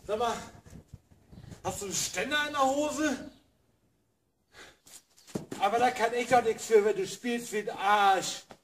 Sag mal, hast du einen Ständer in der Hose? Aber da kann ich doch nichts für, wenn du spielst wie ein Arsch.